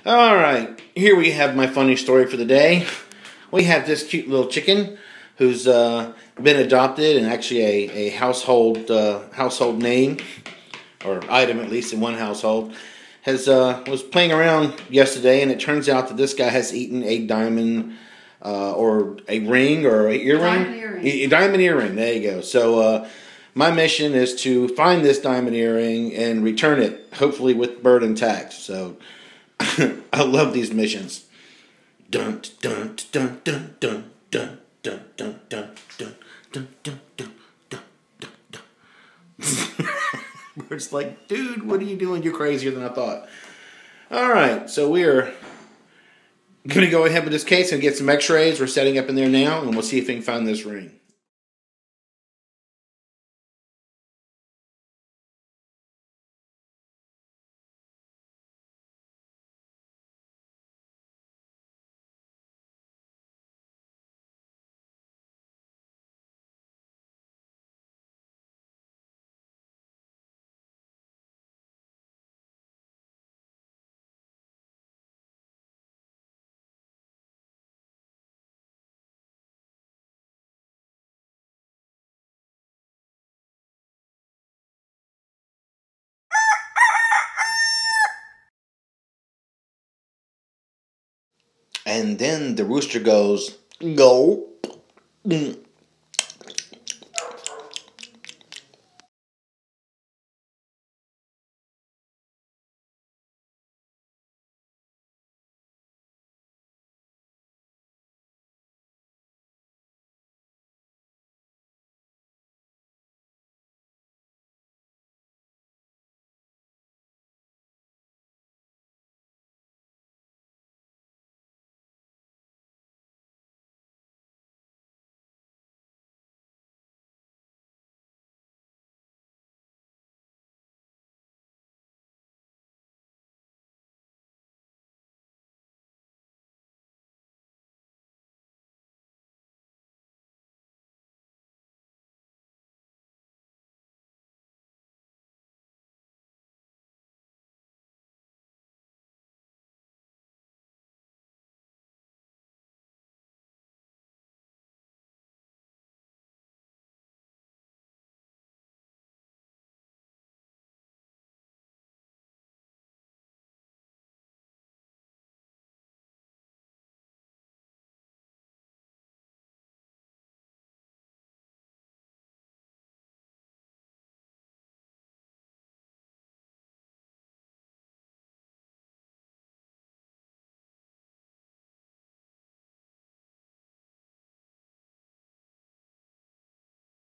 Alright, here we have my funny story for the day. We have this cute little chicken who's been adopted, and actually a household name, or item at least in one household, was playing around yesterday, and it turns out that this guy has eaten a diamond or a ring or an earring. Diamond earring. A diamond earring, there you go. So my mission is to find this diamond earring and return it, hopefully with bird intact. So I love these missions. Dun dun dun dun dun dun dun dun dun dun dun dun dun dun dun. Bird's like, dude, what are you doing? You're crazier than I thought. Alright, so we're going to go ahead with this case and get some x-rays. We're setting up in there now, and we'll see if we can find this ring. And then the rooster goes, go.